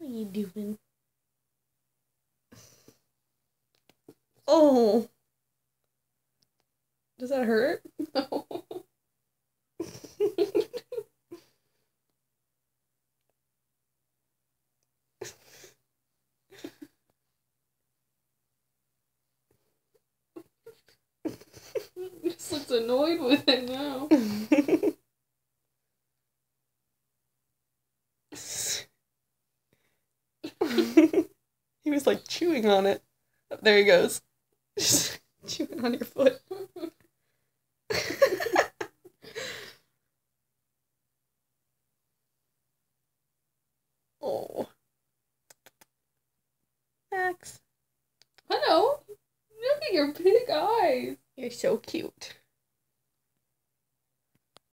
What are you doing? Oh. Does that hurt? No. He just looks annoyed with it now. He was like chewing on it. Oh, there he goes. Just chewing on your foot. Oh. Max. Hello. Look at your big eyes. You're so cute.